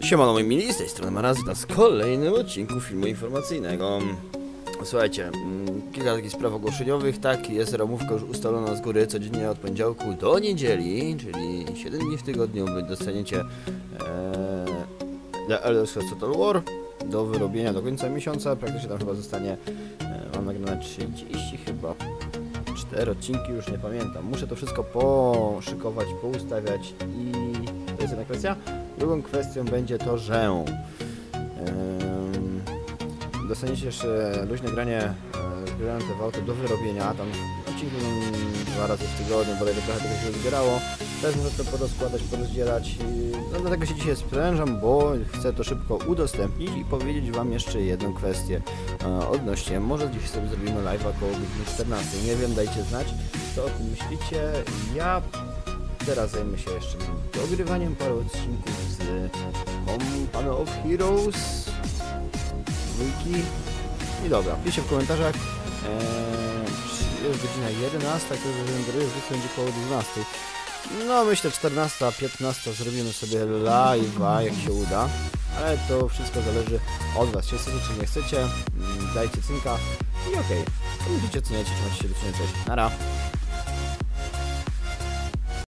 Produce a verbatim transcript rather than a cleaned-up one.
Siemano, moi mili, z tej strony Marazyta z kolejnym odcinku filmu informacyjnego. Słuchajcie, mm, kilka takich spraw ogłoszeniowych. Tak, jest ramówka już ustalona z góry codziennie od poniedziałku do niedzieli, czyli siedem dni w tygodniu. Wy dostaniecie e, The Elder Scrolls Total War do wyrobienia do końca miesiąca. Praktycznie tam chyba zostanie, e, mam nagrane trzydzieści chyba. cztery odcinki, już nie pamiętam. Muszę to wszystko poszykować, poustawiać i to jest jedna kwestia. Drugą kwestią będzie to, że um, dostaniecie jeszcze luźne granie zbierające w auto do wyrobienia. Tam odcinki dwa razy w tygodniu, bodajże trochę tego się zbierało. Teraz muszę to porozkładać, porozdzielać. No, dlatego się dzisiaj sprężam, bo chcę to szybko udostępnić i powiedzieć wam jeszcze jedną kwestię e, odnośnie. Może dziś sobie zrobimy live około godziny czternastej. Nie wiem, dajcie znać, co o tym myślicie. Ja teraz zajmę się jeszcze dogrywaniem paru odcinków z Company of Heroes dwójki. I dobra, piszcie w komentarzach, eee, czy jest godzina jedenasta, to już będzie koło dwunastej. No myślę czternasta, piętnasta zrobimy sobie live'a, jak się uda, ale to wszystko zależy od was, czy chcecie, czy nie chcecie, dajcie cynka i okej, okay. Musicie oceniać, czy macie się do cześć, nara.